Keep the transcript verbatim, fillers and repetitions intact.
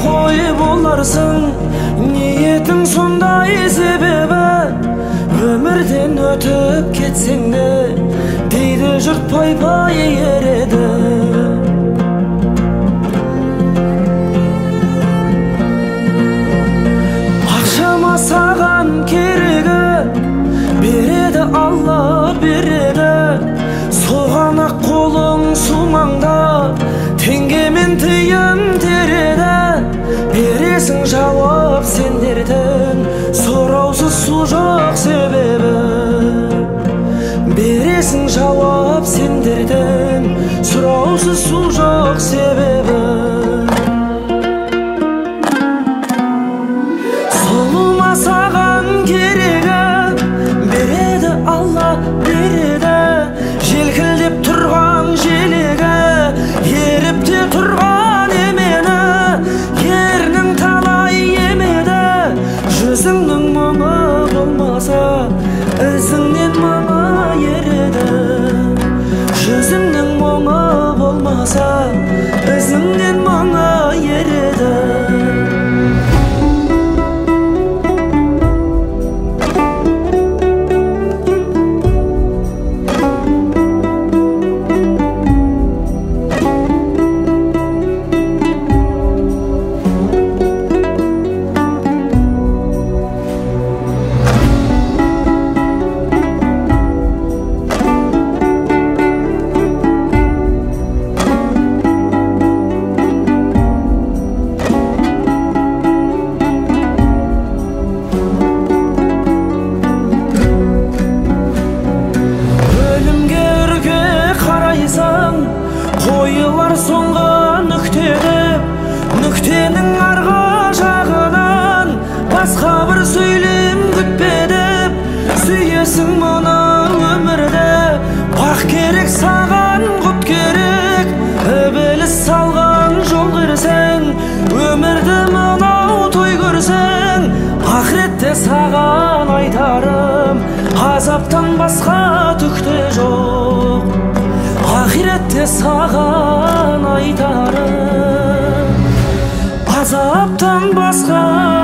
қой боларсың, ниетің сондай себебі өмірден өтіп кетсең де дейді жұрт пай-пай ереді. Ақшама саған керегі, береді Алла береді, соған ақ қолың сумаңда теңгемен тиын тереді. Бересің жауап сендердің, сұраусыз су жоқ себебі. Бересің жауап сендердің, сұраусыз су жоқ себебі. Сұлума саған керегі, береді Алла береді, желкілдеп тұрған желегі, еріп те тұрған емені, ернің талай емеді. Жүзіңнің мұңы болмаса, ізіңнен мұңы ереді. Жүзіңнің мұңы болмаса, ізіңнен мұңы ереді. Қойылар соңғы нүктені, нүктенің арғы жағынан басқа бір сөйлем күтпедіп. Сүйесің мұны өмірді, бақ керек саған құт керек. Ібіліс салған жол кірсең, өмірді мынау той көрсең, ақыретте саған айтарым, азаптан басқа түк те жоқ. Ақиретте саған айтарым, азаптан басқа